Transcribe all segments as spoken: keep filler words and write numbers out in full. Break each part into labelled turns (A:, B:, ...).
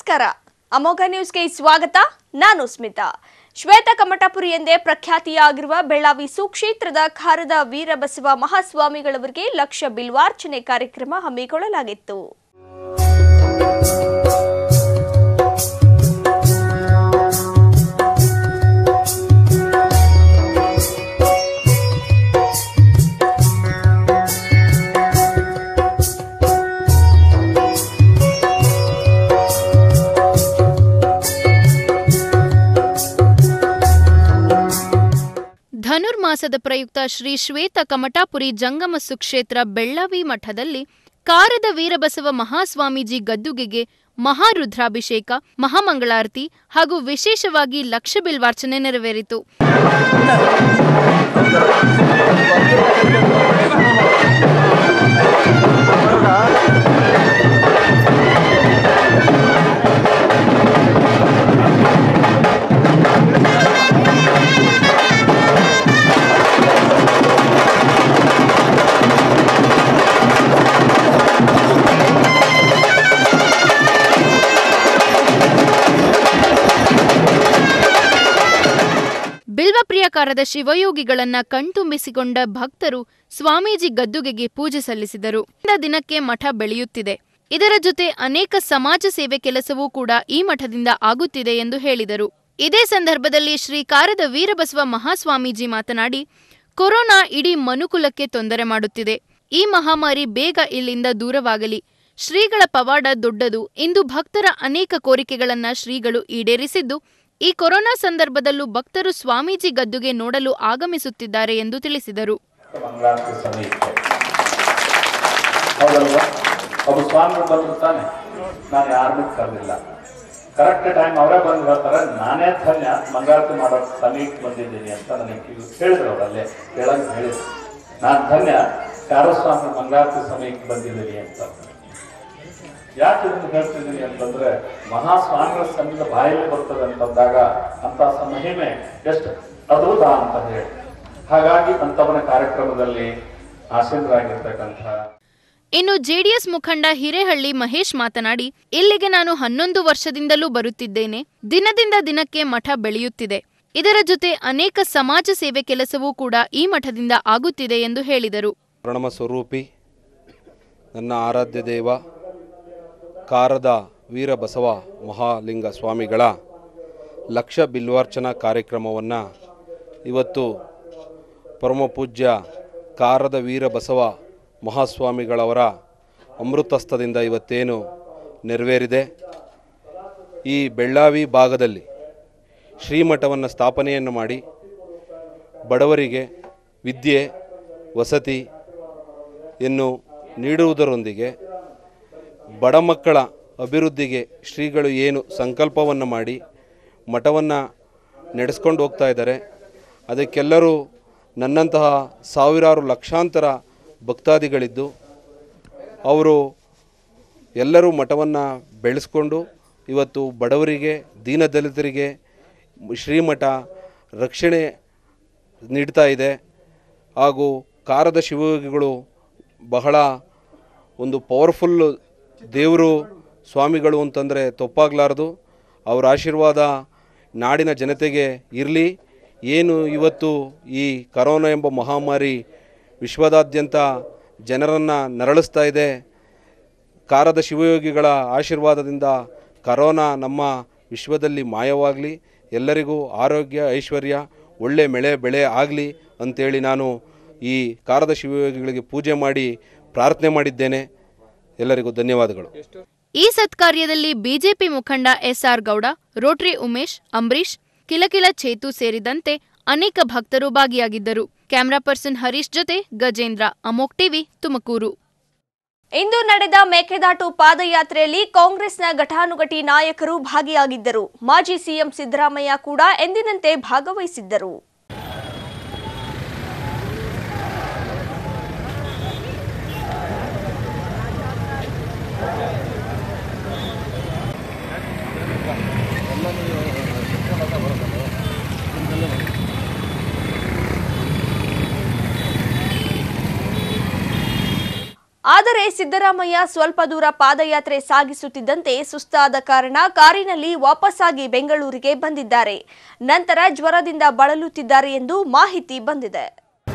A: ನಮಸ್ಕಾರ ಅಮೋಘ ನ್ಯೂಸ್ಗೆ ಸ್ವಾಗತ. ನಾನು ಸ್ಮಿತಾ. ಶ್ವೇತ ಕಮಟಪುರಿ ಎಂದೇ ಪ್ರಖ್ಯಾತಿಯಾಗಿರುವ ಬೆಳ್ಳಾವಿ ಸುಕ್ಷೇತ್ರದ ಕಾರದ ವೀರಬಸವ ಮಹಾಸ್ವಾಮಿಗಳವರಿಗೆ ಲಕ್ಷ ಬಿಲ್ವಾರ್ಚನೆ ಕಾರ್ಯಕ್ರಮ ಹಮ್ಮಿಕೊಳ್ಳಲಾಗಿತ್ತು. ಧನುರ್ಮಾಸದ ಪ್ರಯುಕ್ತ ಶ್ರೀ ಶ್ವೇತ ಕಮಟಾಪುರಿ ಜಂಗಮ ಸುಕ್ಷೇತ್ರ ಬೆಳ್ಳಾವಿ ಮಠದಲ್ಲಿ ಕಾರದ ವೀರಬಸವ ಮಹಾಸ್ವಾಮೀಜಿ ಗದ್ದುಗೆಗೆ ಮಹಾರುದ್ರಾಭಿಷೇಕ, ಮಹಾಮಂಗಳಾರತಿ ಹಾಗೂ ವಿಶೇಷವಾಗಿ ಲಕ್ಷ ಬಿಲ್ವಾರ್ಚನೆ ನೆರವೇರಿತು. ಬಿಲ್ವಪ್ರಿಯಕಾರದ ಶಿವಯೋಗಿಗಳನ್ನ ಕಣ್ತುಂಬಿಸಿಕೊಂಡ ಭಕ್ತರು ಸ್ವಾಮೀಜಿ ಗದ್ದುಗೆಗೆ ಪೂಜೆ ಸಲ್ಲಿಸಿದರು. ದಿನಕ್ಕೆ ಮಠ ಬೆಳೆಯುತ್ತಿದೆ. ಇದರ ಜೊತೆ ಅನೇಕ ಸಮಾಜ ಸೇವೆ ಕೆಲಸವೂ ಕೂಡ ಈ ಮಠದಿಂದ ಆಗುತ್ತಿದೆ ಎಂದು ಹೇಳಿದರು. ಇದೇ ಸಂದರ್ಭದಲ್ಲಿ ಶ್ರೀ ಕಾರದ ವೀರಬಸವ ಮಹಾಸ್ವಾಮೀಜಿ ಮಾತನಾಡಿ, ಕೊರೋನಾ ಇಡೀ ಮನುಕುಲಕ್ಕೆ ತೊಂದರೆ ಮಾಡುತ್ತಿದೆ. ಈ ಮಹಾಮಾರಿ ಬೇಗ ಇಲ್ಲಿಂದ ದೂರವಾಗಲಿ. ಶ್ರೀಗಳ ಪವಾಡ ದೊಡ್ಡದು. ಇಂದು ಭಕ್ತರ ಅನೇಕ ಕೋರಿಕೆಗಳನ್ನ ಶ್ರೀಗಳು ಈಡೇರಿಸಿದ್ದು, ಈ ಕೊರೋನಾ ಸಂದರ್ಭದಲ್ಲೂ ಭಕ್ತರು ಸ್ವಾಮೀಜಿ ಗದ್ದುಗೆ ನೋಡಲು ಆಗಮಿಸುತ್ತಿದ್ದಾರೆ ಎಂದು ತಿಳಿಸಿದರು.
B: ಕರೆಕ್ಟ್ ಟೈಮ್ ಅವರೇ ಬಂದು ಹೇಳ್ತಾರೆ, ನಾನೇ ಧನ್ಯ ಮಂಗಳಾರತಿ ಮಾಡೋ ಸಮೀಕ್ ಬಂದಿದ್ದೀನಿ ಅಂತ ನನಗೆ ಹೇಳಿದ್ರು. ಅವರಲ್ಲೇ ಹೇಳಂತ ಹೇಳಿದ್ರು, ನಾನು ಧನ್ಯ ಕಾರಸ್ವಾಮಿ ಮಂಗಳಾರತಿ ಸಮೀಕ್ ಬಂದಿದ್ದೀನಿ ಅಂತ. ಯಾಕೆ ಇದನ್ನು ಹೇಳ್ತಿದ್ದೀನಿ ಅಂತಂದ್ರೆ, ಮಹಾಸ್ವಾಮಿಗಳ ಸನ್ನಿಧ ಬಾಯಲ್ಲಿ ಬರ್ತದೆ ಅಂತಂದಾಗ ಅಂತ ಮಹಿಮೆ ಎಷ್ಟು ಅದ್ಭುತ ಅಂತ ಹೇಳಿ, ಹಾಗಾಗಿ ಅಂತವನ ಕಾರ್ಯಕ್ರಮದಲ್ಲಿ ಆಸೀನರಾಗಿರ್ತಕ್ಕಂಥ.
A: ಇನ್ನು ಜೆಡಿಎಸ್ ಮುಖಂಡ ಹಿರೇಹಳ್ಳಿ ಮಹೇಶ್ ಮಾತನಾಡಿ, ಇಲ್ಲಿಗೆ ನಾನು ಹನ್ನೊಂದು ವರ್ಷದಿಂದಲೂ ಬರುತ್ತಿದ್ದೇನೆ. ದಿನದಿಂದ ದಿನಕ್ಕೆ ಮಠ ಬೆಳೆಯುತ್ತಿದೆ. ಇದರ ಜೊತೆ ಅನೇಕ ಸಮಾಜ ಸೇವೆ ಕೆಲಸವೂ ಕೂಡ ಈ ಮಠದಿಂದ ಆಗುತ್ತಿದೆ ಎಂದು ಹೇಳಿದರು.
C: ಪ್ರಣಮ ಸ್ವರೂಪಿ ನನ್ನ ಆರಾಧ್ಯ ದೇವ ಕಾರದ ವೀರಬಸವ ಮಹಾಲಿಂಗ ಸ್ವಾಮಿಗಳ ಲಕ್ಷ ಬಿಲ್ವಾರ್ಚನಾ ಕಾರ್ಯಕ್ರಮವನ್ನು ಇವತ್ತು ಪರಮಪೂಜ್ಯ ಕಾರದ ವೀರಬಸವ ಮಹಾಸ್ವಾಮಿಗಳವರ ಅಮೃತಸ್ಥದಿಂದ ಇವತ್ತೇನು ನೆರವೇರಿದೆ. ಈ ಬೆಳ್ಳಾವಿ ಭಾಗದಲ್ಲಿ ಶ್ರೀಮಠವನ್ನು ಸ್ಥಾಪನೆಯನ್ನು ಮಾಡಿ ಬಡವರಿಗೆ ವಿದ್ಯೆ ವಸತಿಯನ್ನು ನೀಡುವುದರೊಂದಿಗೆ ಬಡ ಮಕ್ಕಳ ಅಭಿವೃದ್ಧಿಗೆ ಶ್ರೀಗಳು ಏನು ಸಂಕಲ್ಪವನ್ನು ಮಾಡಿ ಮಠವನ್ನು ನಡೆಸ್ಕೊಂಡು ಹೋಗ್ತಾ ಇದ್ದಾರೆ. ಅದಕ್ಕೆಲ್ಲರೂ ನನ್ನಂತಹ ಸಾವಿರಾರು ಲಕ್ಷಾಂತರ ಭಕ್ತಾದಿಗಳಿದ್ದು ಅವರು ಎಲ್ಲರೂ ಮಠವನ್ನು ಬೆಳೆಸ್ಕೊಂಡು ಇವತ್ತು ಬಡವರಿಗೆ, ದೀನದಲಿತರಿಗೆ ಶ್ರೀಮಠ ರಕ್ಷಣೆ ನೀಡ್ತಾ ಇದೆ. ಹಾಗೂ ಕಾರದ ಶಿವಯೋಗಿಗಳು ಬಹಳ ಒಂದು ಪವರ್ಫುಲ್ ದೇವರು ಸ್ವಾಮಿಗಳು ಅಂತಂದರೆ ತಪ್ಪಾಗಲಾರದು. ಅವರ ಆಶೀರ್ವಾದ ನಾಡಿನ ಜನತೆಗೆ ಇರಲಿ. ಏನು ಇವತ್ತು ಈ ಕರೋನಾ ಎಂಬ ಮಹಾಮಾರಿ ವಿಶ್ವದಾದ್ಯಂತ ಜನರನ್ನು ನರಳಿಸ್ತಾ ಇದೆ, ಕಾರದ ಶಿವಯೋಗಿಗಳ ಆಶೀರ್ವಾದದಿಂದ ಕರೋನಾ ನಮ್ಮ ವಿಶ್ವದಲ್ಲಿ ಮಾಯವಾಗಲಿ, ಎಲ್ಲರಿಗೂ ಆರೋಗ್ಯ ಐಶ್ವರ್ಯ ಒಳ್ಳೆ ಮಳೆ ಬೆಳೆ ಆಗಲಿ ಅಂಥೇಳಿ ನಾನು ಈ ಕಾರದ ಶಿವಯೋಗಿಗಳಿಗೆ ಪೂಜೆ ಮಾಡಿ ಪ್ರಾರ್ಥನೆ ಮಾಡಿದ್ದೇನೆ. ಎಲ್ಲರಿಗೂ ಧನ್ಯವಾದಗಳು.
A: ಈ ಸತ್ಕಾರ್ಯದಲ್ಲಿ ಬಿಜೆಪಿ ಮುಖಂಡ ಎಸ್ಆರ್ ಗೌಡ, ರೋಟರಿ ಉಮೇಶ್, ಅಂಬರೀಶ್, ಕಿಲಕಿಲ ಚೇತು ಸೇರಿದಂತೆ ಅನೇಕ ಭಕ್ತರು ಭಾಗಿಯಾಗಿದ್ದರು. ಕ್ಯಾಮರಾ ಪರ್ಸನ್ ಹರೀಶ್ ಜೊತೆ ಗಜೇಂದ್ರ, ಅಮೋಕ್ ಟಿವಿ, ತುಮಕೂರು. ಇಂದು ನಡೆದ ಮೇಕೆದಾಟು ಪಾದಯಾತ್ರೆಯಲ್ಲಿ ಕಾಂಗ್ರೆಸ್ನ ಘಟಾನುಘಟಿ ನಾಯಕರು ಭಾಗಿಯಾಗಿದ್ದರು. ಮಾಜಿ ಸಿಎಂ ಸಿದ್ದರಾಮಯ್ಯ ಕೂಡ ಎಂದಿನಂತೆ ಭಾಗವಹಿಸಿದ್ದರು.
D: ಆದರೆ ಸಿದ್ದರಾಮಯ್ಯ ಸ್ವಲ್ಪ ದೂರ ಪಾದಯಾತ್ರೆ ಸಾಗಿಸುತ್ತಿದ್ದಂತೆ ಸುಸ್ತಾದ ಕಾರಣ ಕಾರಿನಲ್ಲಿ ವಾಪಸ್ಸಾಗಿ ಬೆಂಗಳೂರಿಗೆ ಬಂದಿದ್ದಾರೆ. ನಂತರ ಜ್ವರದಿಂದ ಬಳಲುತ್ತಿದ್ದಾರೆ ಎಂದು ಮಾಹಿತಿ ಬಂದಿದೆ.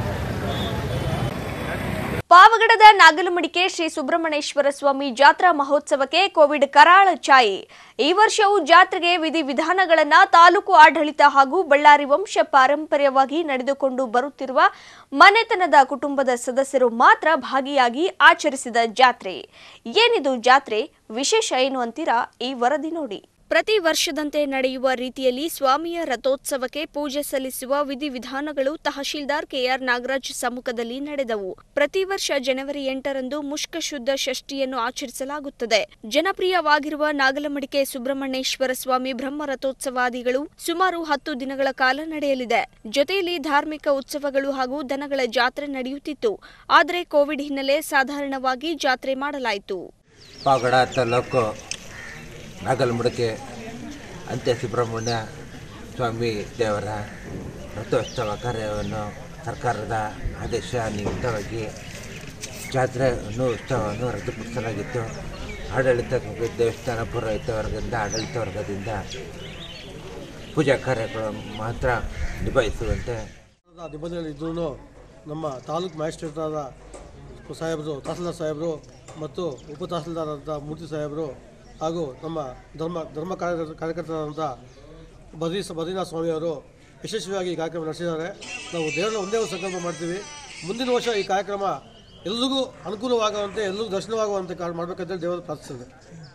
D: ಪಾವಗಡದ ನಾಗಲಮಡಿಕೆ ಶ್ರೀ ಸುಬ್ರಹ್ಮಣ್ಯೇಶ್ವರ ಸ್ವಾಮಿ ಜಾತ್ರಾ ಮಹೋತ್ಸವಕ್ಕೆ ಕೋವಿಡ್ ಕರಾಳ ಛಾಯೆ. ಈ ವರ್ಷವೂ ಜಾತ್ರೆಗೆ ವಿಧಿವಿಧಾನಗಳನ್ನು ತಾಲೂಕು ಆಡಳಿತ ಹಾಗೂ ಬಳ್ಳಾರಿ ವಂಶ ಪಾರಂಪರ್ಯವಾಗಿ ನಡೆದುಕೊಂಡು ಬರುತ್ತಿರುವ ಮನೆತನದ ಕುಟುಂಬದ ಸದಸ್ಯರು ಮಾತ್ರ ಭಾಗಿಯಾಗಿ ಆಚರಿಸಿದ ಜಾತ್ರೆ. ಏನಿದು ಜಾತ್ರೆ, ವಿಶೇಷ ಏನು ಅಂತೀರಾ? ಈ ವರದಿ ನೋಡಿ. ಪ್ರತಿ ವರ್ಷದಂತೆ ನಡೆಯುವ ರೀತಿಯಲ್ಲಿ ಸ್ವಾಮಿಯ ರಥೋತ್ಸವಕ್ಕೆ ಪೂಜೆ ಸಲ್ಲಿಸುವ ವಿಧಿವಿಧಾನಗಳು ತಹಶೀಲ್ದಾರ್ ಕೆಆರ್ ನಾಗರಾಜ್ ಸಮ್ಮುಖದಲ್ಲಿ ನಡೆದವು. ಪ್ರತಿ ವರ್ಷ ಜನವರಿ ಎಂಟರಂದು ಮುಷ್ಕ ಶುದ್ಧ ಷಷ್ಠಿಯನ್ನು ಆಚರಿಸಲಾಗುತ್ತದೆ. ಜನಪ್ರಿಯವಾಗಿರುವ ನಾಗಲಮಡಿಕೆ ಸುಬ್ರಹ್ಮಣ್ಯೇಶ್ವರ ಸ್ವಾಮಿ ಬ್ರಹ್ಮ ರಥೋತ್ಸವಾದಿಗಳು ಸುಮಾರು ಹತ್ತು ದಿನಗಳ ಕಾಲ ನಡೆಯಲಿದೆ. ಜೊತೆಯಲ್ಲಿ ಧಾರ್ಮಿಕ ಉತ್ಸವಗಳು ಹಾಗೂ ದನಗಳ ಜಾತ್ರೆ ನಡೆಯುತ್ತಿತ್ತು. ಆದರೆ ಕೋವಿಡ್ ಹಿನ್ನೆಲೆ ಸಾಧಾರಣವಾಗಿ ಜಾತ್ರೆ ಮಾಡಲಾಯಿತು.
E: ಪಾವಗಡ ತಾಲೂಕು ನಾಗಲಮಡಿಕೆ ಅಂತ್ಯ ಸುಬ್ರಹ್ಮಣ್ಯ ಸ್ವಾಮಿ ದೇವರ ರಥೋತ್ಸವ ಕಾರ್ಯವನ್ನು ಸರ್ಕಾರದ ಆದೇಶ ನಿಮಿತ್ತವಾಗಿ ಜಾತ್ರೆಯನ್ನು ಉತ್ಸವವನ್ನು ರದ್ದುಪಡಿಸಲಾಗಿತ್ತು. ಆಡಳಿತ ದೇವಸ್ಥಾನ ಪುರೋಹಿತ ವರ್ಗದಿಂದ ಆಡಳಿತ ವರ್ಗದಿಂದ ಪೂಜಾ ಕಾರ್ಯಗಳು ಮಾತ್ರ ನಿಭಾಯಿಸುವಂತೆ
F: ನಿಬಂಧನೆಗಳಿದ್ರೂ ನಮ್ಮ ತಾಲೂಕು ಮ್ಯಾಜಿಸ್ಟ್ರೇಟ್ ಆದ ಸಾಹೇಬರು, ತಹಸೀಲ್ದಾರ್ ಸಾಹೇಬರು ಮತ್ತು ಉಪ ತಹಸೀಲ್ದಾರ್ ಮೂರ್ತಿ ಸಾಹೇಬರು ಹಾಗೂ ನಮ್ಮ ಧರ್ಮ ಧರ್ಮ ಕಾರ್ಯ ಕಾರ್ಯಕರ್ತರಾದಂಥ ಬದ್ರಿ ಬದ್ರಿನಾಥ ಸ್ವಾಮಿಯವರು ಯಶಸ್ವಿಯಾಗಿ ಈ ಕಾರ್ಯಕ್ರಮ ನಡೆಸಿದ್ದಾರೆ. ನಾವು ದೇವರನ್ನ ಒಂದೇ ಒಂದು ಸಂಕಲ್ಪ ಮಾಡ್ತೀವಿ, ಮುಂದಿನ ವರ್ಷ ಈ ಕಾರ್ಯಕ್ರಮ ಎಲ್ರಿಗೂ ಅನುಕೂಲವಾಗುವಂತೆ, ಎಲ್ಲರಿಗೂ ದರ್ಶನವಾಗುವಂತೆ ಮಾಡಬೇಕಂತೇಳಿ ದೇವರು ಪ್ರಾರ್ಥಿಸಿದೆ.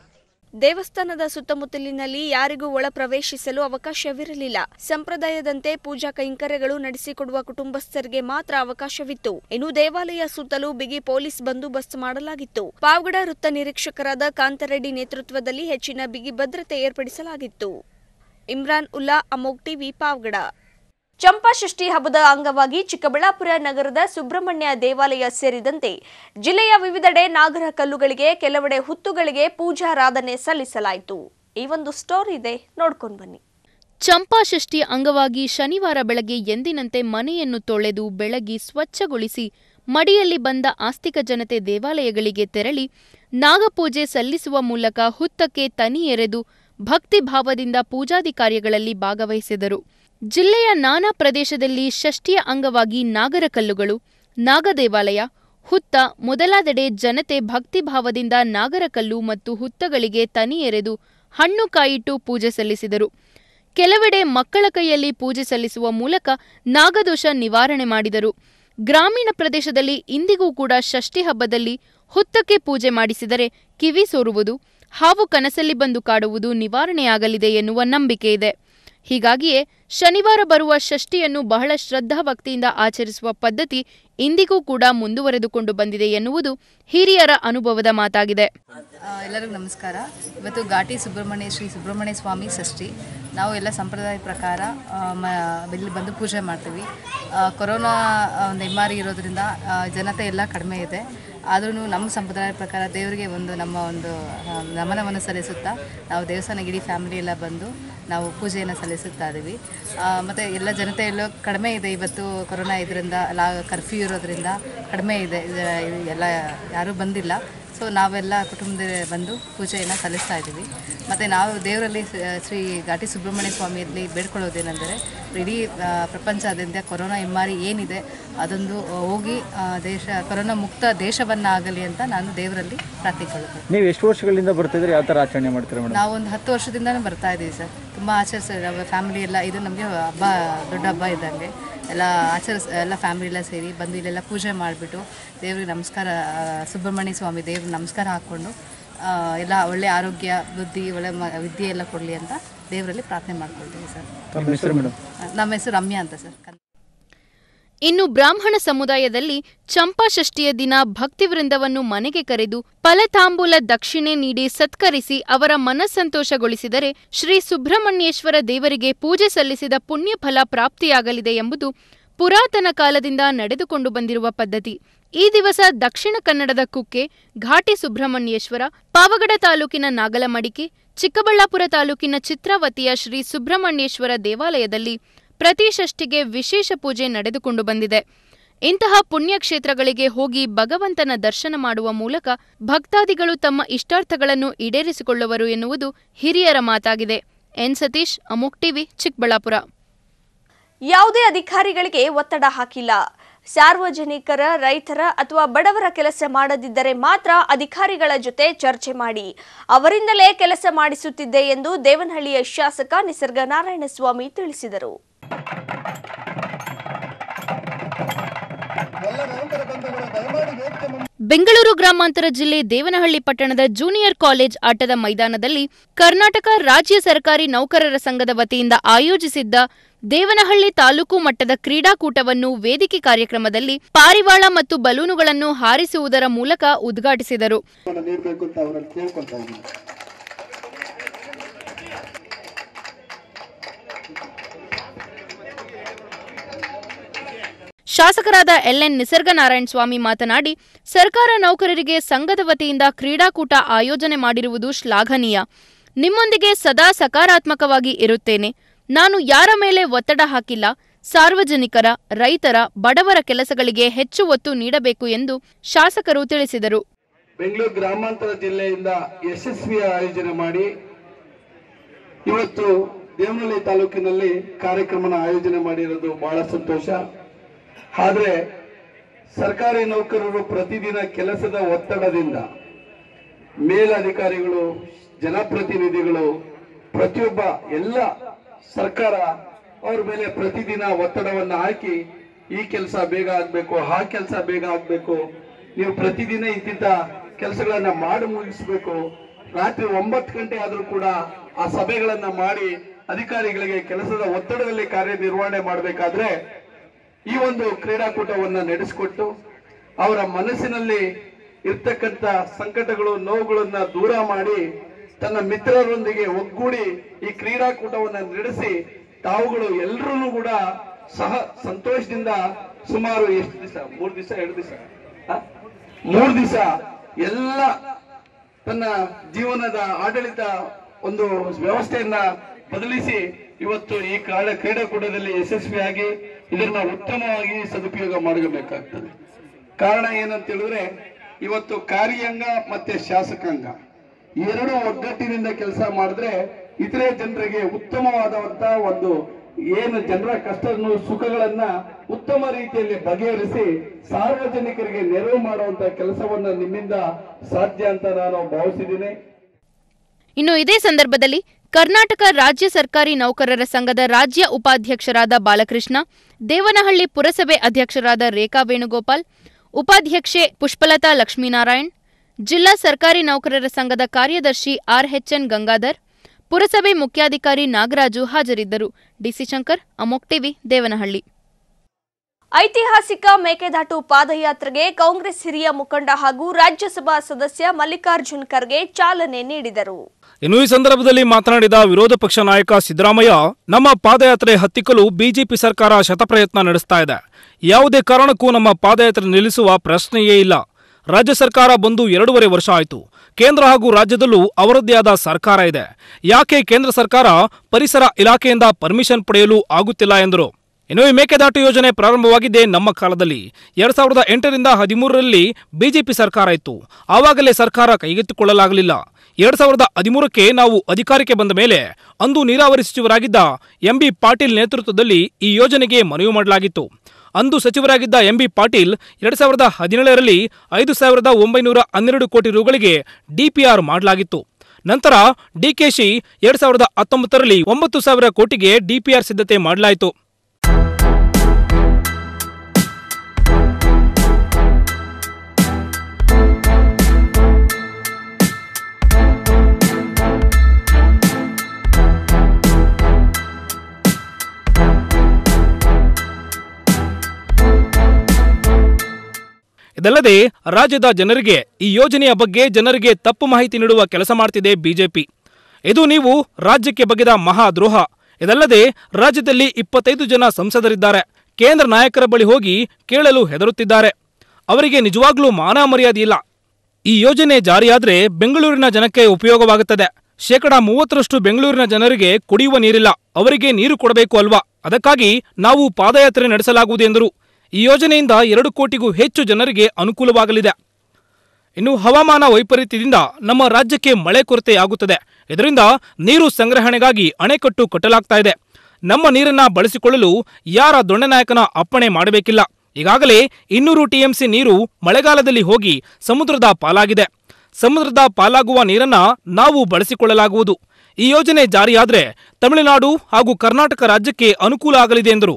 D: ದೇವಸ್ಥಾನದ ಸುತ್ತಮುತ್ತಲಿನಲ್ಲಿ ಯಾರಿಗೂ ಒಳ ಪ್ರವೇಶಿಸಲು ಅವಕಾಶವಿರಲಿಲ್ಲ. ಸಂಪ್ರದಾಯದಂತೆ ಪೂಜಾ ಕೈಂಕರ್ಯಗಳು ನಡೆಸಿಕೊಡುವ ಕುಟುಂಬಸ್ಥರಿಗೆ ಮಾತ್ರ ಅವಕಾಶವಿತ್ತು. ಇನ್ನು ದೇವಾಲಯ ಸುತ್ತಲೂ ಬಿಗಿ ಪೊಲೀಸ್ ಬಂದೋಬಸ್ತ್ ಮಾಡಲಾಗಿತ್ತು. ಪಾವಗಡ ವೃತ್ತ ನಿರೀಕ್ಷಕರಾದ ಕಾಂತರೆಡ್ಡಿ ನೇತೃತ್ವದಲ್ಲಿ ಹೆಚ್ಚಿನ ಬಿಗಿ ಭದ್ರತೆ ಏರ್ಪಡಿಸಲಾಗಿತ್ತು. ಇಮ್ರಾನ್ ಉಲ್ಲಾ, ಅಮೋಘ್ ಟಿವಿ, ಪಾವಗಡ. ಚಂಪಾಷಷ್ಠಿ ಹಬ್ಬದ ಅಂಗವಾಗಿ ಚಿಕ್ಕಬಳ್ಳಾಪುರ ನಗರದ ಸುಬ್ರಹ್ಮಣ್ಯ ದೇವಾಲಯ ಸೇರಿದಂತೆ ಜಿಲ್ಲೆಯ ವಿವಿಧೆಡೆ ನಾಗರ ಕಲ್ಲುಗಳಿಗೆ, ಕೆಲವೆಡೆ ಹುತ್ತುಗಳಿಗೆ ಪೂಜಾರಾಧನೆ ಸಲ್ಲಿಸಲಾಯಿತು. ಈ ಒಂದು ಸ್ಟೋರಿ ಇದೆ, ನೋಡ್ಕೊಂಡು ಬನ್ನಿ.
A: ಚಂಪಾಷಷ್ಠಿ ಅಂಗವಾಗಿ ಶನಿವಾರ ಬೆಳಗ್ಗೆ ಎಂದಿನಂತೆ ಮನೆಯನ್ನು ತೊಳೆದು ಬೆಳಗಿ ಸ್ವಚ್ಛಗೊಳಿಸಿ ಮಡಿಯಲ್ಲಿ ಬಂದ ಆಸ್ತಿಕ ಜನತೆ ದೇವಾಲಯಗಳಿಗೆ ತೆರಳಿ ನಾಗಪೂಜೆ ಸಲ್ಲಿಸುವ ಮೂಲಕ ಹುತ್ತಕ್ಕೆ ತನಿ ಎರೆದು ಭಕ್ತಿಭಾವದಿಂದ ಪೂಜಾದಿ ಕಾರ್ಯಗಳಲ್ಲಿ ಭಾಗವಹಿಸಿದರು. ಜಿಲ್ಲೆಯ ನಾನಾ ಪ್ರದೇಶದಲ್ಲಿ ಷಷ್ಠಿಯ ಅಂಗವಾಗಿ ನಾಗರ ಕಲ್ಲುಗಳು, ನಾಗದೇವಾಲಯ, ಹುತ್ತ ಮೊದಲಾದೆಡೆ ಜನತೆ ಭಕ್ತಿಭಾವದಿಂದ ನಾಗರಕಲ್ಲು ಮತ್ತು ಹುತ್ತಗಳಿಗೆ ತನಿ ಎರೆದು ಹಣ್ಣು ಕಾಯಿಟ್ಟು ಪೂಜೆ ಸಲ್ಲಿಸಿದರು. ಕೆಲವೆಡೆ ಮಕ್ಕಳ ಕೈಯಲ್ಲಿ ಪೂಜೆ ಸಲ್ಲಿಸುವ ಮೂಲಕ ನಾಗದೋಷ ನಿವಾರಣೆ ಮಾಡಿದರು. ಗ್ರಾಮೀಣ ಪ್ರದೇಶದಲ್ಲಿ ಇಂದಿಗೂ ಕೂಡ ಷಷ್ಠಿ ಹಬ್ಬದಲ್ಲಿ ಹುತ್ತಕ್ಕೆ ಪೂಜೆ ಮಾಡಿಸಿದರೆ ಕಿವಿ ಸೋರುವುದು, ಹಾವು ಕನಸಲ್ಲಿ ಬಂದು ಕಾಡುವುದು ನಿವಾರಣೆಯಾಗಲಿದೆ ಎನ್ನುವ ನಂಬಿಕೆ ಇದೆ. ಹೀಗಾಗಿಯೇ ಶನಿವಾರ ಬರುವ ಷಷ್ಠಿಯನ್ನು ಬಹಳ ಶ್ರದ್ಧಾಭಕ್ತಿಯಿಂದ ಆಚರಿಸುವ ಪದ್ಧತಿ ಇಂದಿಗೂ ಕೂಡ ಮುಂದುವರೆದುಕೊಂಡು ಬಂದಿದೆ ಎನ್ನುವುದು ಹಿರಿಯರ ಅನುಭವದ ಮಾತಾಗಿದೆ.
G: ಎಲ್ಲರಿಗೂ ನಮಸ್ಕಾರ. ಇವತ್ತು ಘಾಟಿ ಸುಬ್ರಹ್ಮಣ್ಯ ಶ್ರೀ ಸುಬ್ರಹ್ಮಣ್ಯ ಸ್ವಾಮಿ ಷಷ್ಠಿ. ನಾವು ಎಲ್ಲ ಸಂಪ್ರದಾಯ ಪ್ರಕಾರ ಇಲ್ಲಿ ಬಂದು ಪೂಜೆ ಮಾಡ್ತೀವಿ. ಕೊರೋನಾ ಒಂದು ಎಮ್ಮಾರಿ ಇರೋದ್ರಿಂದ ಜನತೆ ಎಲ್ಲ ಕಡಿಮೆ ಇದೆ. ಆದ್ರೂ ನಮ್ಮ ಸಂಪ್ರದಾಯ ಪ್ರಕಾರ ದೇವರಿಗೆ ಒಂದು ನಮ್ಮ ಒಂದು ನಮನವನ್ನು ಸಲ್ಲಿಸುತ್ತಾ ನಾವು ದೇವಸ್ಥಾನಕ್ಕೆ ಇಡೀ ಫ್ಯಾಮಿಲಿ ಎಲ್ಲ ಬಂದು ನಾವು ಪೂಜೆಯನ್ನು ಸಲ್ಲಿಸುತ್ತಾ ಇದ್ದೀವಿ. ಮತ್ತು ಎಲ್ಲ ಜನತೆ ಎಲ್ಲೋ ಕಡಿಮೆ ಇದೆ. ಇವತ್ತು ಕೊರೋನಾ ಇದರಿಂದ ಲಾ ಕರ್ಫ್ಯೂ ಇರೋದ್ರಿಂದ ಕಡಿಮೆ ಇದೆ, ಎಲ್ಲ ಯಾರೂ ಬಂದಿಲ್ಲ. ಸೊ ನಾವೆಲ್ಲ ಕುಟುಂಬದ ಬಂದು ಪೂಜೆಯನ್ನು ಸಲ್ಲಿಸ್ತಾ ಇದ್ದೀವಿ. ಮತ್ತು ನಾವು ದೇವರಲ್ಲಿ ಶ್ರೀ ಘಾಟಿ ಸುಬ್ರಹ್ಮಣ್ಯ ಸ್ವಾಮಿಯಲ್ಲಿ ಬೇಡ್ಕೊಳ್ಳೋದೇನೆಂದರೆ ಇಡೀ ಪ್ರಪಂಚದಿಂದ ಕೊರೋನಾ ಎಮ್ಮಾರಿ ಏನಿದೆ ಅದೊಂದು ಹೋಗಿ ದೇಶ ಕೊರೋನಾ ಮುಕ್ತ ದೇಶವನ್ನಾಗಲಿ ಅಂತ ನಾನು ದೇವರಲ್ಲಿ ಪ್ರಾರ್ಥಿಕೊಳ್ಳುತ್ತೇನೆ.
H: ನೀವು ಎಷ್ಟು ವರ್ಷಗಳಿಂದ ಬರ್ತಿದ್ರೆ ಯಾವ ಥರ ಆಚರಣೆ ಮಾಡ್ತೀರಾ ಮೇಡಮ್?
G: ನಾವು ಒಂದು ಹತ್ತು ವರ್ಷದಿಂದಲೂ ಬರ್ತಾ ಇದ್ದೀವಿ ಸರ್. ತುಂಬ ಆಚರಿಸ್ತೀವಿ. ನಮ್ಮ ಫ್ಯಾಮಿಲಿ ಎಲ್ಲ ಇದು ನಮಗೆ ಹಬ್ಬ, ದೊಡ್ಡ ಹಬ್ಬ ಇದ್ದಂಗೆ ಎಲ್ಲ ಆಚರಿಸ್ ಎಲ್ಲ ಫ್ಯಾಮಿಲಿ ಎಲ್ಲ ಸೇರಿ ಬಂದು ಇಲ್ಲೆಲ್ಲ ಪೂಜೆ ಮಾಡಿಬಿಟ್ಟು ದೇವ್ರಿಗೆ ನಮಸ್ಕಾರ, ಸುಬ್ರಹ್ಮಣ್ಯ ಸ್ವಾಮಿ ದೇವ್ರಿಗೆ ನಮಸ್ಕಾರ ಹಾಕ್ಕೊಂಡು ಎಲ್ಲ ಒಳ್ಳೆ ಆರೋಗ್ಯ, ಬುದ್ಧಿ, ಒಳ್ಳೆ ವಿದ್ಯೆ ಎಲ್ಲ ಕೊಡಲಿ ಅಂತ ದೇವರಲ್ಲಿ ಪ್ರಾರ್ಥನೆ ಮಾಡ್ಕೊಳ್ತೀವಿ ಸರ್.
H: ನಮ್ಮ ಹೆಸರು ಮೇಡಮ್?
G: ನಮ್ಮ ಹೆಸರು ರಮ್ಯಾ ಅಂತ ಸರ್.
A: ಇನ್ನು ಬ್ರಾಹ್ಮಣ ಸಮುದಾಯದಲ್ಲಿ ಚಂಪಾಷಷ್ಠಿಯ ದಿನ ಭಕ್ತಿವೃಂದವನ್ನು ಮನೆಗೆ ಕರೆದು ಫಲತಾಂಬೂಲ ದಕ್ಷಿಣೆ ನೀಡಿ ಸತ್ಕರಿಸಿ ಅವರ ಮನಸ್ಸಂತೋಷಗೊಳಿಸಿದರೆ ಶ್ರೀ ಸುಬ್ರಹ್ಮಣ್ಯೇಶ್ವರ ದೇವರಿಗೆ ಪೂಜೆ ಸಲ್ಲಿಸಿದ ಪುಣ್ಯಫಲ ಪ್ರಾಪ್ತಿಯಾಗಲಿದೆ ಎಂಬುದು ಪುರಾತನ ಕಾಲದಿಂದ ನಡೆದುಕೊಂಡು ಬಂದಿರುವ ಪದ್ಧತಿ. ಈ ದಿವಸ ದಕ್ಷಿಣ ಕನ್ನಡದ ಕುಕ್ಕೆ, ಘಾಟಿ ಸುಬ್ರಹ್ಮಣ್ಯೇಶ್ವರ, ಪಾವಗಡ ತಾಲೂಕಿನ ನಾಗಲಮಡಿಕೆ, ಚಿಕ್ಕಬಳ್ಳಾಪುರ ತಾಲೂಕಿನ ಚಿತ್ರಾವತಿಯ ಶ್ರೀ ಸುಬ್ರಹ್ಮಣ್ಯೇಶ್ವರ ದೇವಾಲಯದಲ್ಲಿ ಪ್ರತಿ ಷಷ್ಠಿಗೆ ವಿಶೇಷ ಪೂಜೆ ನಡೆದುಕೊಂಡು ಬಂದಿದೆ. ಇಂತಹ ಪುಣ್ಯಕ್ಷೇತ್ರಗಳಿಗೆ ಹೋಗಿ ಭಗವಂತನ ದರ್ಶನ ಮಾಡುವ ಮೂಲಕ ಭಕ್ತಾದಿಗಳು ತಮ್ಮ ಇಷ್ಟಾರ್ಥಗಳನ್ನು ಈಡೇರಿಸಿಕೊಳ್ಳುವರು ಎನ್ನುವುದು ಹಿರಿಯರ ಮಾತಾಗಿದೆ. ಎನ್ ಸತೀಶ್, ಅಮೋಕ್ ಟಿವಿ, ಚಿಕ್ಕಬಳ್ಳಾಪುರ.
D: ಯಾವುದೇ ಅಧಿಕಾರಿಗಳಿಗೆ ಒತ್ತಡ ಹಾಕಿಲ್ಲ. ಸಾರ್ವಜನಿಕರ, ರೈತರ ಅಥವಾ ಬಡವರ ಕೆಲಸ ಮಾಡದಿದ್ದರೆ ಮಾತ್ರ ಅಧಿಕಾರಿಗಳ ಜೊತೆ ಚರ್ಚೆ ಮಾಡಿ ಅವರಿಂದಲೇ ಕೆಲಸ ಮಾಡಿಸುತ್ತಿದ್ದೆ ಎಂದು ದೇವನಹಳ್ಳಿಯ ಶಾಸಕ ನಿಸರ್ಗ ನಾರಾಯಣಸ್ವಾಮಿ ತಿಳಿಸಿದರು.
A: ಬೆಂಗಳೂರು ಗ್ರಾಮಾಂತರ ಜಿಲ್ಲೆ ದೇವನಹಳ್ಳಿ ಪಟ್ಟಣದ ಜೂನಿಯರ್ ಕಾಲೇಜ್ ಆಟದ ಮೈದಾನದಲ್ಲಿ ಕರ್ನಾಟಕ ರಾಜ್ಯ ಸರ್ಕಾರಿ ನೌಕರರ ಸಂಘದ ವತಿಯಿಂದ ಆಯೋಜಿಸಿದ್ದ ದೇವನಹಳ್ಳಿ ತಾಲೂಕು ಮಟ್ಟದ ಕ್ರೀಡಾಕೂಟವನ್ನು ವೇದಿಕೆ ಕಾರ್ಯಕ್ರಮದಲ್ಲಿ ಪಾರಿವಾಳ ಮತ್ತು ಬಲೂನುಗಳನ್ನು ಹಾರಿಸುವುದರ ಮೂಲಕ ಉದ್ಘಾಟಿಸಿದರು. ಶಾಸಕರಾದ ಎಲ್ಎನ್ ನಿಸರ್ಗ ನಾರಾಯಣ ಸ್ವಾಮಿ ಮಾತನಾಡಿ, ಸರ್ಕಾರ ನೌಕರರಿಗೆ ಸಂಘದ ವತಿಯಿಂದ ಕ್ರೀಡಾಕೂಟ ಆಯೋಜನೆ ಮಾಡಿರುವುದು ಶ್ಲಾಘನೀಯ. ನಿಮ್ಮೊಂದಿಗೆ ಸದಾ ಸಕಾರಾತ್ಮಕವಾಗಿ ಇರುತ್ತೇನೆ. ನಾನು ಯಾರ ಮೇಲೆ ಒತ್ತಡ ಹಾಕಿಲ್ಲ. ಸಾರ್ವಜನಿಕರ, ರೈತರ, ಬಡವರ ಕೆಲಸಗಳಿಗೆ ಹೆಚ್ಚು ಒತ್ತು ನೀಡಬೇಕು ಎಂದು ಶಾಸಕರು ತಿಳಿಸಿದರು.
I: ಬೆಂಗಳೂರು ಗ್ರಾಮಾಂತರ ಜಿಲ್ಲೆಯಿಂದ ಯಶಸ್ವಿ ಆಯೋಜನೆ ಮಾಡಿ ಇವತ್ತು ದೇವನಹಳ್ಳಿ ತಾಲೂಕಿನಲ್ಲಿ ಕಾರ್ಯಕ್ರಮನ ಆಯೋಜನೆ ಮಾಡಿರೋದು ಬಹಳ ಸಂತೋಷ. ಆದರೆ ಸರ್ಕಾರಿ ನೌಕರರು ಪ್ರತಿದಿನ ಕೆಲಸದ ಒತ್ತಡದಿಂದ ಮೇಲಧಿಕಾರಿಗಳು, ಜನಪ್ರತಿನಿಧಿಗಳು, ಪ್ರತಿಯೊಬ್ಬ ಎಲ್ಲ ಸರ್ಕಾರ ಅವ್ರ ಮೇಲೆ ಪ್ರತಿದಿನ ಒತ್ತಡವನ್ನು ಹಾಕಿ ಈ ಕೆಲಸ ಬೇಗ ಆಗ್ಬೇಕು, ಆ ಕೆಲಸ ಬೇಗ ಆಗ್ಬೇಕು, ನೀವು ಪ್ರತಿದಿನ ಇಂತಿಂತ ಕೆಲಸಗಳನ್ನ ಮಾಡಿ ಮುಗಿಸ್ಬೇಕು, ರಾತ್ರಿ ಒಂಬತ್ತು ಗಂಟೆ ಆದ್ರೂ ಕೂಡ ಆ ಸಭೆಗಳನ್ನ ಮಾಡಿ ಅಧಿಕಾರಿಗಳಿಗೆ ಕೆಲಸದ ಒತ್ತಡದಲ್ಲಿ ಕಾರ್ಯನಿರ್ವಹಣೆ ಮಾಡಬೇಕಾದ್ರೆ ಈ ಒಂದು ಕ್ರೀಡಾಕೂಟವನ್ನ ನಡೆಸಿಕೊಟ್ಟು ಅವರ ಮನಸ್ಸಿನಲ್ಲಿ ಇರ್ತಕ್ಕಂಥ ಸಂಕಟಗಳು, ನೋವುಗಳನ್ನ ದೂರ ಮಾಡಿ ತನ್ನ ಮಿತ್ರರೊಂದಿಗೆ ಒಗ್ಗೂಡಿ ಈ ಕ್ರೀಡಾಕೂಟವನ್ನ ನಡೆಸಿ ತಾವುಗಳು ಎಲ್ಲರೂ ಕೂಡ ಸಹ ಸಂತೋಷದಿಂದ ಸುಮಾರು ಎಷ್ಟು ದಿವಸ ಮೂರ್ ದಿವಸ ಎರಡು ದಿವಸ ಮೂರ್ ದಿವಸ ಎಲ್ಲ ತನ್ನ ಜೀವನದ ಆಡಳಿತ ಒಂದು ವ್ಯವಸ್ಥೆಯನ್ನ ಬದಲಿಸಿ ಇವತ್ತು ಈ ಕ್ರೀಡಾಕೂಟದಲ್ಲಿ ಯಶಸ್ವಿಯಾಗಿ ಇದನ್ನ ಉತ್ತಮವಾಗಿ ಸದುಪಯೋಗ ಮಾಡಬೇಕಾಗ್ತದೆ. ಕಾರಣ ಏನಂತ ಹೇಳಿದ್ರೆ ಇವತ್ತು ಕಾರ್ಯಾಂಗ ಮತ್ತೆ ಶಾಸಕಾಂಗ ಎರಡು ಒಗ್ಗಟ್ಟಿನಿಂದ ಕೆಲಸ ಮಾಡಿದ್ರೆ ಇತರೆ ಜನರಿಗೆ ಉತ್ತಮವಾದಂತ ಒಂದು ಏನು ಜನರ ಕಷ್ಟ ಸುಖಗಳನ್ನ ಉತ್ತಮ ರೀತಿಯಲ್ಲಿ ಬಗೆಹರಿಸಿ ಸಾರ್ವಜನಿಕರಿಗೆ ನೆರವು ಮಾಡುವಂತ ಕೆಲಸವನ್ನ ನಿಮ್ಮಿಂದ ಸಾಧ್ಯ ಅಂತ ನಾನು ಭಾವಿಸಿದ್ದೀನಿ.
A: ಇನ್ನು ಇದೇ ಸಂದರ್ಭದಲ್ಲಿ ಕರ್ನಾಟಕ ರಾಜ್ಯ ಸರ್ಕಾರಿ ನೌಕರರ ಸಂಘದ ರಾಜ್ಯ ಉಪಾಧ್ಯಕ್ಷರಾದ ಬಾಲಕೃಷ್ಣ, ದೇವನಹಳ್ಳಿ ಪುರಸಭೆ ಅಧ್ಯಕ್ಷರಾದ ರೇಖಾ ವೇಣುಗೋಪಾಲ್, ಉಪಾಧ್ಯಕ್ಷೆ ಪುಷ್ಪಲತಾ ಲಕ್ಷ್ಮೀನಾರಾಯಣ್, ಜಿಲ್ಲಾ ಸರ್ಕಾರಿ ನೌಕರರ ಸಂಘದ ಕಾರ್ಯದರ್ಶಿ ಆರ್ಎಚ್ಎನ್ ಗಂಗಾಧರ್, ಪುರಸಭೆ ಮುಖ್ಯಾಧಿಕಾರಿ ನಾಗರಾಜು ಹಾಜರಿದ್ದರು. ಡಿಸಿ ಶಂಕರ್, ಅಮೋಕ್ ಟಿವಿ, ದೇವನಹಳ್ಳಿ.
D: ಐತಿಹಾಸಿಕ ಮೇಕೆದಾಟು ಪಾದಯಾತ್ರೆಗೆ ಕಾಂಗ್ರೆಸ್ ಹಿರಿಯ ಮುಖಂಡ ಹಾಗೂ ರಾಜ್ಯಸಭಾ ಸದಸ್ಯ ಮಲ್ಲಿಕಾರ್ಜುನ್ ಖರ್ಗೆ ಚಾಲನೆ ನೀಡಿದರು.
J: ಇನ್ನು ಈ ಸಂದರ್ಭದಲ್ಲಿ ಮಾತನಾಡಿದ ವಿರೋಧ ಪಕ್ಷ ನಾಯಕ ಸಿದ್ದರಾಮಯ್ಯ, ನಮ್ಮ ಪಾದಯಾತ್ರೆ ಹತ್ತಿಕ್ಕಲು ಬಿಜೆಪಿ ಸರ್ಕಾರ ಶತಪ್ರಯತ್ನ ನಡೆಸ್ತಾ ಇದೆ. ಯಾವುದೇ ಕಾರಣಕ್ಕೂ ನಮ್ಮ ಪಾದಯಾತ್ರೆ ನಿಲ್ಲಿಸುವ ಪ್ರಶ್ನೆಯೇ ಇಲ್ಲ. ರಾಜ್ಯ ಸರ್ಕಾರ ಬಂದು ಎರಡೂವರೆ ವರ್ಷ ಆಯಿತು. ಕೇಂದ್ರ ಹಾಗೂ ರಾಜ್ಯದಲ್ಲೂ ಅವರದ್ದೇ ಆದ ಸರ್ಕಾರ ಇದೆ. ಯಾಕೆ ಕೇಂದ್ರ ಸರ್ಕಾರ ಪರಿಸರ ಇಲಾಖೆಯಿಂದ ಪರ್ಮಿಷನ್ ಪಡೆಯಲು ಆಗುತ್ತಿಲ್ಲ ಎಂದರು. ಇನ್ನು ಈ ಮೇಕೆದಾಟು ಯೋಜನೆ ಪ್ರಾರಂಭವಾಗಿದ್ದೇ ನಮ್ಮ ಕಾಲದಲ್ಲಿ. ಎರಡ್ ಸಾವಿರದ ಎಂಟರಿಂದ ಹದಿಮೂರರಲ್ಲಿ ಬಿಜೆಪಿ ಸರ್ಕಾರ ಇತ್ತು. ಆವಾಗಲೇ ಸರ್ಕಾರ ಕೈಗೆತ್ತಿಕೊಳ್ಳಲಾಗಲಿಲ್ಲ. ಎರಡ್ ಸಾವಿರದ ಹದಿಮೂರಕ್ಕೆ ನಾವು ಅಧಿಕಾರಕ್ಕೆ ಬಂದ ಮೇಲೆ ಅಂದು ನೀರಾವರಿ ಸಚಿವರಾಗಿದ್ದ ಎಂಬಿ ಪಾಟೀಲ್ ನೇತೃತ್ವದಲ್ಲಿ ಈ ಯೋಜನೆಗೆ ಮನವಿ ಮಾಡಲಾಗಿತ್ತು. ಅಂದು ಸಚಿವರಾಗಿದ್ದ ಎಂಬಿ ಪಾಟೀಲ್ ಎರಡ್ ಸಾವಿರದ ಹದಿನೇಳರಲ್ಲಿ ಐದು ಸಾವಿರದ ಒಂಬೈನೂರ ಹನ್ನೆರಡು ಕೋಟಿ ರುಗಳಿಗೆ ಡಿಪಿಆರ್ ಮಾಡಲಾಗಿತ್ತು. ನಂತರ ಡಿಕೆಶಿ ಎರಡ್ ಸಾವಿರದ ಹತ್ತೊಂಬತ್ತರಲ್ಲಿ ಒಂಬತ್ತು ಸಾವಿರ ಕೋಟಿಗೆ ಡಿಪಿಆರ್ ಸಿದ್ಧತೆ ಮಾಡಲಾಯಿತು. ಇದಲ್ಲದೆ ರಾಜ್ಯದ ಜನರಿಗೆ ಈ ಯೋಜನೆಯ ಬಗ್ಗೆ ಜನರಿಗೆ ತಪ್ಪು ಮಾಹಿತಿ ನೀಡುವ ಕೆಲಸ ಮಾಡ್ತಿದೆ ಬಿಜೆಪಿ. ಇದು ನೀವು ರಾಜ್ಯಕ್ಕೆ ಬಗೆದ ಮಹಾದ್ರೋಹ. ಇದಲ್ಲದೆ ರಾಜ್ಯದಲ್ಲಿ ಇಪ್ಪತ್ತೈದು ಜನ ಸಂಸದರಿದ್ದಾರೆ. ಕೇಂದ್ರ ನಾಯಕರ ಬಳಿ ಹೋಗಿ ಕೇಳಲು ಹೆದರುತ್ತಿದ್ದಾರೆ. ಅವರಿಗೆ ನಿಜವಾಗ್ಲೂ ಮಾನ ಮರ್ಯಾದೆ ಇಲ್ಲ. ಈ ಯೋಜನೆ ಜಾರಿಯಾದ್ರೆ ಬೆಂಗಳೂರಿನ ಜನಕ್ಕೆ ಉಪಯೋಗವಾಗುತ್ತದೆ. ಶೇಕಡಾ ಮೂವತ್ತರಷ್ಟು ಬೆಂಗಳೂರಿನ ಜನರಿಗೆ ಕುಡಿಯುವ ನೀರಿಲ್ಲ. ಅವರಿಗೆ ನೀರು ಕೊಡಬೇಕು ಅಲ್ವಾ? ಅದಕ್ಕಾಗಿ ನಾವು ಪಾದಯಾತ್ರೆ ನಡೆಸಲಾಗುವುದು ಎಂದರು. ಈ ಯೋಜನೆಯಿಂದ ಎರಡು ಕೋಟಿಗೂ ಹೆಚ್ಚು ಜನರಿಗೆ ಅನುಕೂಲವಾಗಲಿದೆ. ಇನ್ನು ಹವಾಮಾನ ವೈಪರೀತ್ಯದಿಂದ ನಮ್ಮ ರಾಜ್ಯಕ್ಕೆ ಮಳೆ ಕೊರತೆಯಾಗುತ್ತದೆ. ಇದರಿಂದ ನೀರು ಸಂಗ್ರಹಣೆಗಾಗಿ ಅಣೆಕಟ್ಟು ಕಟ್ಟಲಾಗ್ತಾ ಇದೆ. ನಮ್ಮ ನೀರನ್ನ ಬಳಸಿಕೊಳ್ಳಲು ಯಾರ ದೊಣ್ಣೆನಾಯಕನ ಅಪ್ಪಣೆ ಮಾಡಬೇಕಿಲ್ಲ. ಈಗಾಗಲೇ ಇನ್ನೂರು ಟಿಎಂಸಿ ನೀರು ಮಳೆಗಾಲದಲ್ಲಿ ಹೋಗಿ ಸಮುದ್ರದ ಪಾಲಾಗಿದೆ. ಸಮುದ್ರದ ಪಾಲಾಗುವ ನೀರನ್ನ ನಾವು ಬಳಸಿಕೊಳ್ಳಲಾಗುವುದು. ಈ ಯೋಜನೆ ಜಾರಿಯಾದರೆ ತಮಿಳುನಾಡು ಹಾಗೂ ಕರ್ನಾಟಕ ರಾಜ್ಯಕ್ಕೆ ಅನುಕೂಲ ಆಗಲಿದೆ ಎಂದರು.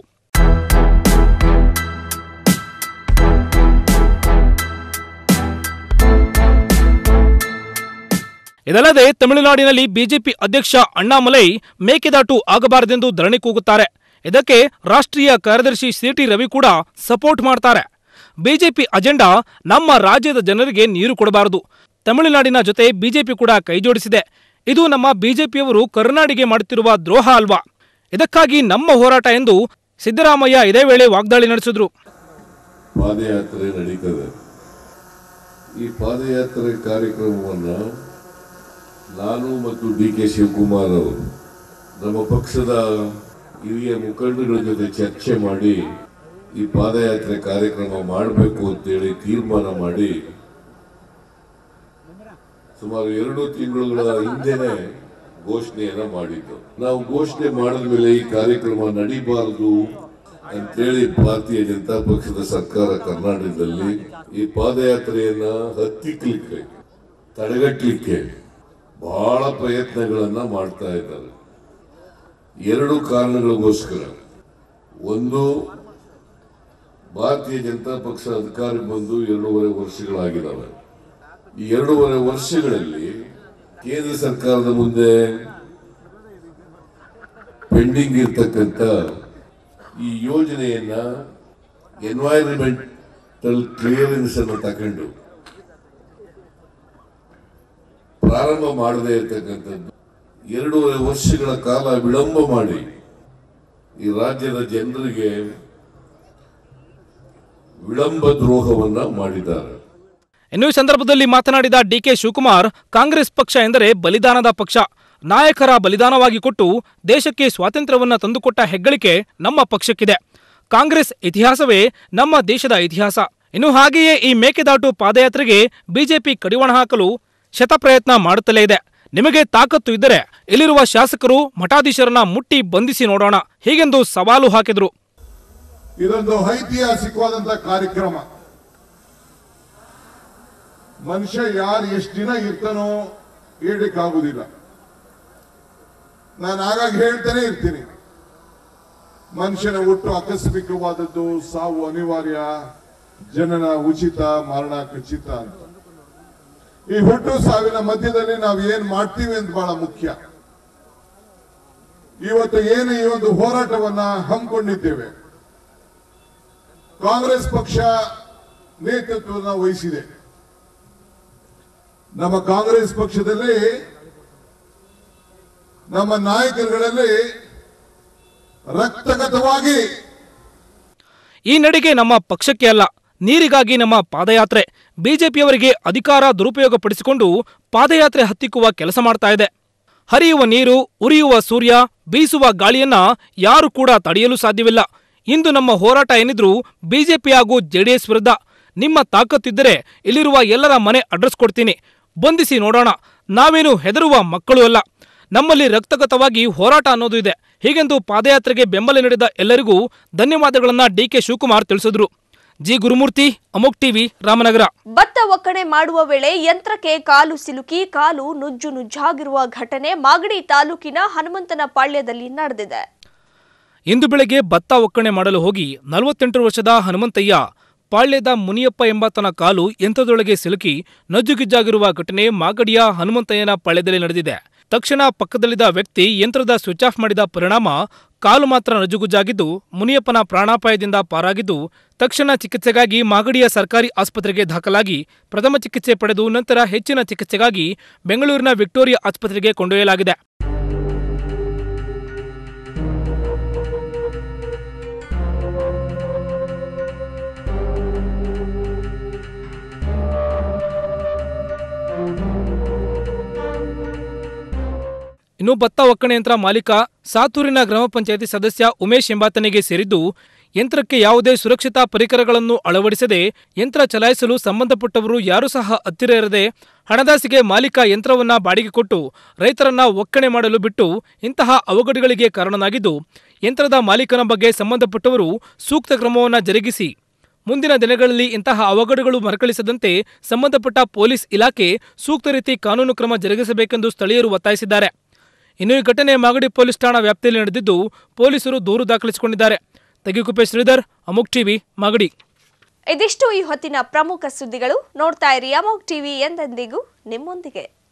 J: ಇದಲ್ಲದೆ ತಮಿಳುನಾಡಿನಲ್ಲಿ ಬಿಜೆಪಿ ಅಧ್ಯಕ್ಷ ಅಣ್ಣಾಮಲೈ ಮೇಕೆದಾಟು ಆಗಬಾರದೆಂದು ಧರಣಿ ಕೂಗುತ್ತಾರೆ. ಇದಕ್ಕೆ ರಾಷ್ಟ್ರೀಯ ಕಾರ್ಯದರ್ಶಿ ಸಿಟಿ ರವಿ ಕೂಡ ಸಪೋರ್ಟ್ ಮಾಡ್ತಾರೆ. ಬಿಜೆಪಿ ಅಜೆಂಡಾ ನಮ್ಮ ರಾಜ್ಯದ ಜನರಿಗೆ ನೀರು ಕೊಡಬಾರದು. ತಮಿಳುನಾಡಿನ ಜೊತೆ ಬಿಜೆಪಿ ಕೂಡ ಕೈಜೋಡಿಸಿದೆ. ಇದು ನಮ್ಮ ಬಿಜೆಪಿಯವರು ಕರುನಾಡಿಗೆ ಮಾಡುತ್ತಿರುವ ದ್ರೋಹ ಅಲ್ವಾ? ಇದಕ್ಕಾಗಿ ನಮ್ಮ ಹೋರಾಟ ಎಂದು ಸಿದ್ದರಾಮಯ್ಯ ಇದೇ ವೇಳೆ ವಾಗ್ದಾಳಿ ನಡೆಸಿದ್ರು.
K: ಪಾದಯಾತ್ರೆ ನಡೀತದೆ. ಈ ಪಾದಯಾತ್ರೆ ಕಾರ್ಯಕ್ರಮವನ್ನು ನಾನು ಮತ್ತು ಡಿ ಕೆ ಶಿವಕುಮಾರ್ ಅವರು ನಮ್ಮ ಪಕ್ಷದ ಹಿರಿಯ ಮುಖಂಡಗಳ ಜೊತೆ ಚರ್ಚೆ ಮಾಡಿ ಈ ಪಾದಯಾತ್ರೆ ಕಾರ್ಯಕ್ರಮ ಮಾಡಬೇಕು ಅಂತೇಳಿ ತೀರ್ಮಾನ ಮಾಡಿ ಸುಮಾರು ಎರಡು ತಿಂಗಳುಗಳ ಹಿಂದೆನೆ ಘೋಷಣೆಯನ್ನ ಮಾಡಿದ್ದು. ನಾವು ಘೋಷಣೆ ಮಾಡಿದ ಮೇಲೆ ಈ ಕಾರ್ಯಕ್ರಮ ನಡೀಬಾರದು ಅಂತೇಳಿ ಭಾರತೀಯ ಜನತಾ ಪಕ್ಷದ ಸರ್ಕಾರ ಕರ್ನಾಟಕದಲ್ಲಿ ಈ ಪಾದಯಾತ್ರೆಯನ್ನ ಹತ್ತಿಕ್ಕಲಿಕ್ಕೆ ತಡೆಗಟ್ಟಲಿಕ್ಕೆ ಬಹಳ ಪ್ರಯತ್ನಗಳನ್ನ ಮಾಡ್ತಾ ಇದ್ದಾರೆ. ಎರಡು ಕಾರಣಗಳಿಗೋಸ್ಕರ. ಒಂದು, ಭಾರತೀಯ ಜನತಾ ಪಕ್ಷ ಅಧಿಕಾರಕ್ಕೆ ಬಂದು ಎರಡೂವರೆ ವರ್ಷಗಳಾಗಿದ್ದಾವೆ. ಈ ಎರಡೂವರೆ ವರ್ಷಗಳಲ್ಲಿ ಕೇಂದ್ರ ಸರ್ಕಾರದ ಮುಂದೆ ಪೆಂಡಿಂಗ್ ಇರ್ತಕ್ಕಂಥ ಈ ಯೋಜನೆಯನ್ನ ಎನ್ವೈರನ್ಮೆಂಟಲ್ ಕ್ಲಿಯರೆನ್ಸ್ ಅನ್ನು ತಗೊಂಡು ಪ್ರಾರಂಭ ಮಾಡದೇ ಇರತಕ್ಕಂಥದ್ದು ಎರಡೂವರೆ ವರ್ಷಗಳ ಕಾಲ ವಿಳಂಬ ಮಾಡಿ ಈ ರಾಜ್ಯದ ಜನರಿಗೆ ವಿಳಂಬ ದ್ರೋಹವನ್ನ ಮಾಡಿದ್ದಾರೆ.
J: ಇನ್ನು ಈ ಸಂದರ್ಭದಲ್ಲಿ ಮಾತನಾಡಿದ ಡಿಕೆ ಶಿವಕುಮಾರ್, ಕಾಂಗ್ರೆಸ್ ಪಕ್ಷ ಎಂದರೆ ಬಲಿದಾನದ ಪಕ್ಷ. ನಾಯಕರ ಬಲಿದಾನವಾಗಿ ಕೊಟ್ಟು ದೇಶಕ್ಕೆ ಸ್ವಾತಂತ್ರ್ಯವನ್ನ ತಂದುಕೊಟ್ಟ ಹೆಗ್ಗಳಿಕೆ ನಮ್ಮ ಪಕ್ಷಕ್ಕಿದೆ. ಕಾಂಗ್ರೆಸ್ ಇತಿಹಾಸವೇ ನಮ್ಮ ದೇಶದ ಇತಿಹಾಸ. ಇನ್ನು ಹಾಗೆಯೇ ಈ ಮೇಕೆದಾಟು ಪಾದಯಾತ್ರೆಗೆ ಬಿಜೆಪಿ ಕಡಿವಾಣ ಹಾಕಲು ಶತಪ್ರಯತ್ನ ಮಾಡುತ್ತಲೇ ಇದೆ. ನಿಮಗೆ ತಾಕತ್ತು ಇದ್ದರೆ ಇಲ್ಲಿರುವ ಶಾಸಕರು ಮಠಾಧೀಶರನ್ನ ಮುಟ್ಟಿ ಬಂಧಿಸಿ ನೋಡೋಣ, ಹೀಗೆಂದು ಸವಾಲು ಹಾಕಿದ್ರು.
K: ಇದೊಂದು ಐತಿಹಾಸಿಕವಾದಂತಹ ಕಾರ್ಯಕ್ರಮ. ಮನುಷ್ಯ ಯಾರು ಎಷ್ಟು ದಿನ ಇರ್ತಾನೋ ಹೇಳಲಿಕ್ಕಾಗುವುದಿಲ್ಲ. ನಾನು ಆಗಾಗ ಹೇಳ್ತಾನೆ ಇರ್ತೀನಿ, ಮನುಷ್ಯನ ಹುಟ್ಟು ಆಕಸ್ಮಿಕವಾದದ್ದು, ಸಾವು ಅನಿವಾರ್ಯ, ಜನನ ಉಚಿತ, ಮರಣ ಖಚಿತ ಅಂತ. ಈ ಹುಟ್ಟು ಸಾವಿನ ಮಧ್ಯದಲ್ಲಿ ನಾವು ಏನ್ ಮಾಡ್ತೀವಿ ಅಂತ ಬಹಳ ಮುಖ್ಯ. ಇವತ್ತು ಏನು ಈ ಒಂದು ಹೋರಾಟವನ್ನ ಹಮ್ಮಿಕೊಂಡಿದ್ದೇವೆ, ಕಾಂಗ್ರೆಸ್ ಪಕ್ಷ ನೇತೃತ್ವವನ್ನು ವಹಿಸಿದೆ. ನಮ್ಮ ಕಾಂಗ್ರೆಸ್ ಪಕ್ಷದಲ್ಲಿ ನಮ್ಮ ನಾಯಕರುಗಳಲ್ಲಿ ರಕ್ತಗತವಾಗಿ
J: ಈ ನಡಿಗೆ ನಮ್ಮ ಪಕ್ಷಕ್ಕೆ ಅಲ್ಲ, ನೀರಿಗಾಗಿ ನಮ್ಮ ಪಾದಯಾತ್ರೆ. ಬಿಜೆಪಿಯವರಿಗೆ ಅಧಿಕಾರ ದುರುಪಯೋಗ ಪಡಿಸಿಕೊಂಡು ಪಾದಯಾತ್ರೆ ಹತ್ತಿಕ್ಕುವ ಕೆಲಸ ಮಾಡ್ತಾ ಇದೆ. ಹರಿಯುವ ನೀರು, ಉರಿಯುವ ಸೂರ್ಯ, ಬೀಸುವ ಗಾಳಿಯನ್ನ ಯಾರು ಕೂಡ ತಡೆಯಲು ಸಾಧ್ಯವಿಲ್ಲ. ಇಂದು ನಮ್ಮ ಹೋರಾಟ ಏನಿದ್ರು ಬಿಜೆಪಿ ಹಾಗೂ ಜೆಡಿಎಸ್ ವಿರುದ್ಧ. ನಿಮ್ಮ ತಾಕತ್ತಿದ್ದರೆ ಇಲ್ಲಿರುವ ಎಲ್ಲರ ಮನೆ ಅಡ್ರೆಸ್ ಕೊಡ್ತೀನಿ, ಬಂಧಿಸಿ ನೋಡೋಣ. ನಾವೇನು ಹೆದರುವ ಮಕ್ಕಳು ಅಲ್ಲ. ನಮ್ಮಲ್ಲಿ ರಕ್ತಗತವಾಗಿ ಹೋರಾಟ ಅನ್ನೋದು ಇದೆ. ಹೀಗೆಂದು ಪಾದಯಾತ್ರೆಗೆ ಬೆಂಬಲ ನೀಡಿದ ಎಲ್ಲರಿಗೂ ಧನ್ಯವಾದಗಳನ್ನ ಡಿಕೆ ಶಿವಕುಮಾರ್ ತಿಳಿಸಿದ್ರು. ಜಿ ಗುರುಮೂರ್ತಿ, ಅಮೋಕ್ ಟಿವಿ, ರಾಮನಗರ.
D: ಭತ್ತ ಒಕ್ಕಣೆ ಮಾಡುವ ವೇಳೆ ಯಂತ್ರಕ್ಕೆ ಕಾಲು ಸಿಲುಕಿ ಕಾಲು ನುಜ್ಜು ನುಜ್ಜಾಗಿರುವ ಘಟನೆ ಮಾಗಡಿ ತಾಲೂಕಿನ ಹನುಮಂತನ ಪಾಳ್ಯದಲ್ಲಿ ನಡೆದಿದೆ.
J: ಇಂದು ಬೆಳಗ್ಗೆ ಭತ್ತ ಒಕ್ಕಣೆ ಮಾಡಲು ಹೋಗಿ ನಲವತ್ತೆಂಟು ವರ್ಷದ ಹನುಮಂತಯ್ಯ ಪಾಳ್ಯದ ಮುನಿಯಪ್ಪ ಎಂಬಾತನ ಕಾಲು ಯಂತ್ರದೊಳಗೆ ಸಿಲುಕಿ ನಜ್ಜುಗಿಜ್ಜಾಗಿರುವ ಘಟನೆ ಮಾಗಡಿಯ ಹನುಮಂತಯ್ಯನ ಪಾಳ್ಯದಲ್ಲಿ ನಡೆದಿದೆ. ತಕ್ಷಣ ಪಕ್ಕದಲ್ಲಿದ್ದ ವ್ಯಕ್ತಿ ಯಂತ್ರದ ಸ್ವಿಚ್ ಆಫ್ ಮಾಡಿದ ಪರಿಣಾಮ ಕಾಲು ಮಾತ್ರ ನಜ್ಜುಗುಜ್ಜಾಗಿದ್ದು ಮುನಿಯಪ್ಪನ ಪ್ರಾಣಾಪಾಯದಿಂದ ಪಾರಾಗಿದ್ದು ತಕ್ಷಣ ಚಿಕಿತ್ಸೆಗಾಗಿ ಮಾಗಡಿಯ ಸರ್ಕಾರಿ ಆಸ್ಪತ್ರೆಗೆ ದಾಖಲಾಗಿ ಪ್ರಥಮ ಚಿಕಿತ್ಸೆ ಪಡೆದು ನಂತರ ಹೆಚ್ಚಿನ ಚಿಕಿತ್ಸೆಗಾಗಿ ಬೆಂಗಳೂರಿನ ವಿಕ್ಟೋರಿಯಾ ಆಸ್ಪತ್ರೆಗೆ ಕೊಂಡೊಯ್ಯಲಾಗಿದೆ. ಇನ್ನು ಭತ್ತ ಒಕ್ಕಣೆ ಯಂತ್ರ ಮಾಲೀಕ ಸಾತೂರಿನ ಗ್ರಾಮ ಪಂಚಾಯಿತಿ ಸದಸ್ಯ ಉಮೇಶ್ ಎಂಬಾತನಿಗೆ ಸೇರಿದ್ದು, ಯಂತ್ರಕ್ಕೆ ಯಾವುದೇ ಸುರಕ್ಷತಾ ಪರಿಕರಗಳನ್ನು ಅಳವಡಿಸದೆ ಯಂತ್ರ ಚಲಾಯಿಸಲು ಸಂಬಂಧಪಟ್ಟವರು ಯಾರೂ ಸಹ ಹತ್ತಿರ ಇರದೆ ಹಣದಾಸಿಗೆ ಮಾಲೀಕ ಯಂತ್ರವನ್ನ ಬಾಡಿಗೆ ಕೊಟ್ಟು ರೈತರನ್ನ ಒಕ್ಕಣೆ ಮಾಡಲು ಬಿಟ್ಟು ಇಂತಹ ಅವಘಡಗಳಿಗೆ ಕಾರಣನಾಗಿದ್ದು, ಯಂತ್ರದ ಮಾಲೀಕನ ಬಗ್ಗೆ ಸಂಬಂಧಪಟ್ಟವರು ಸೂಕ್ತ ಕ್ರಮವನ್ನು ಜರುಗಿಸಿ ಮುಂದಿನ ದಿನಗಳಲ್ಲಿ ಇಂತಹ ಅವಘಡಗಳು ಮರುಕಳಿಸದಂತೆ ಸಂಬಂಧಪಟ್ಟ ಪೊಲೀಸ್ ಇಲಾಖೆ ಸೂಕ್ತ ರೀತಿ ಕಾನೂನು ಕ್ರಮ ಜರುಗಿಸಬೇಕೆಂದು ಸ್ಥಳೀಯರು ಒತ್ತಾಯಿಸಿದ್ದಾರೆ. ಇನ್ನು ಈ ಘಟನೆ ಮಾಗಡಿ ಪೊಲೀಸ್ ಠಾಣಾ ವ್ಯಾಪ್ತಿಯಲ್ಲಿ ನಡೆದಿದ್ದು, ಪೊಲೀಸರು ದೂರು ದಾಖಲಿಸಿಕೊಂಡಿದ್ದಾರೆ. ತಗಿಕುಪ್ಪೆ ಶ್ರೀಧರ್, ಅಮೋಕ್ ಟಿವಿ, ಮಾಗಡಿ.
D: ಇದಿಷ್ಟು ಈ ಹೊತ್ತಿನ ಪ್ರಮುಖ ಸುದ್ದಿಗಳು. ನೋಡ್ತಾ ಇರಿ ಅಮೋಕ್ ಟಿವಿ, ಎಂದೆಂದಿಗೂ ನಿಮ್ಮೊಂದಿಗೆ.